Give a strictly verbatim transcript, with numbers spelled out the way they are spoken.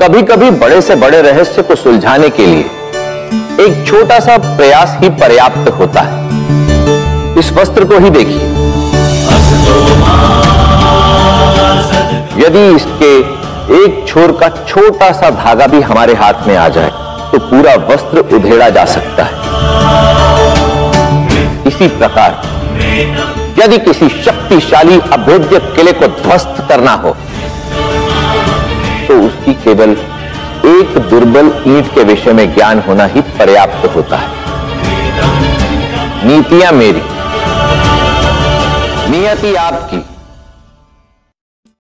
कभी कभी बड़े से बड़े रहस्य को सुलझाने के लिए एक छोटा सा प्रयास ही पर्याप्त होता है। इस वस्त्र को ही देखिए, यदि इसके एक छोर का छोटा सा धागा भी हमारे हाथ में आ जाए तो पूरा वस्त्र उधेड़ा जा सकता है। इसी प्रकार यदि किसी शक्तिशाली अभेद्य किले को ध्वस्त करना हो तो उसकी केवल एक दुर्बल ईंट के विषय में ज्ञान होना ही पर्याप्त होता है। नीतियां मेरी, नियति आपकी,